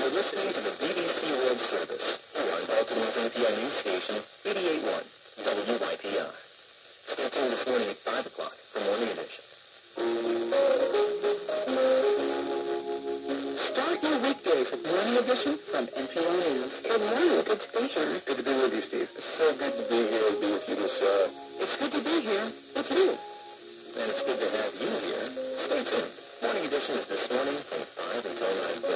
You're listening to the BBC World Service on Baltimore's NPR news station, 88.1 WYPR. Stay tuned this morning at 5 o'clock for Morning Edition. Start your weekdays with Morning Edition from NPR News. Good morning. Good to be here. Good to be with you, Steve. It's so good to be here and be with you, Michelle. It's good to be here with you. And it's good to have you here. Stay tuned. Morning Edition is this morning from 5 until 9:30.